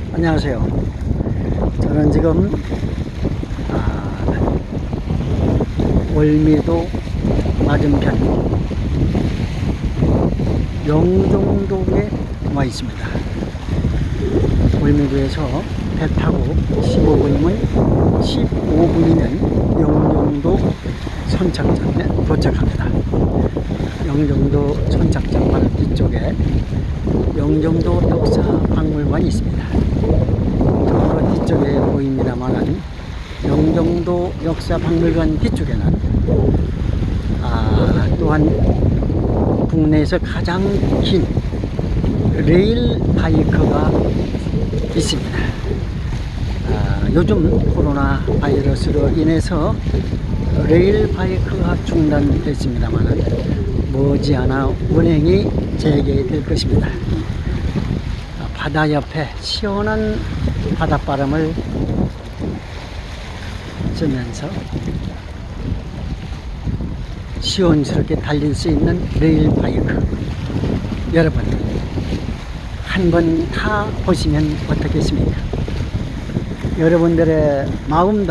안녕하세요. 저는 지금 월미도 맞은편 영종도에 와 있습니다. 월미도에서 배 타고 15분이면 영종도 선착장에 도착합니다. 영종도 선착장 바로 뒤쪽에 영종도 역사박물관이 있습니다. 저 뒤쪽에 보입니다만은 영종도 역사박물관 뒤쪽에는 또한 국내에서 가장 긴 레일 바이크가 있습니다. 요즘 코로나 바이러스로 인해서 레일 바이크가 중단됐습니다만 머지않아 운행이 재개될 것입니다. 바다 옆에 시원한 바닷바람을 쐬면서 시원스럽게 달릴 수 있는 레일 바이크, 여러분 한번 타보시면 어떻겠습니까? 여러분들의 마음도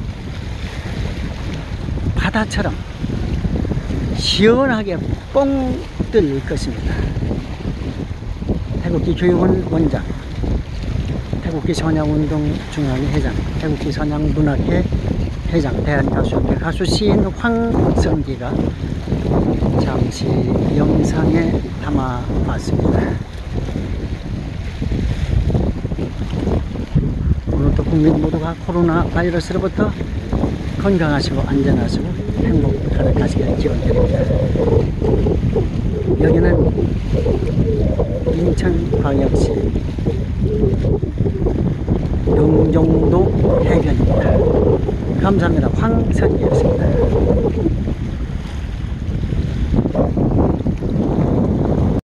바다처럼 시원하게 뻥 뚫릴 것입니다. 태국기 교육원 원장, 태국기 선양운동중앙회 회장, 태국기 선양문학회 회장, 대한가수협회 가수 시인 황성기가 잠시 영상에 담아봤습니다. 오늘도 국민 모두가 코로나 바이러스로부터 건강하시고 안전하시고 행복 가득하시길 기원드립니다. 여기는 인천광역시 영종도 해변입니다. 감사합니다. 황성기였습니다.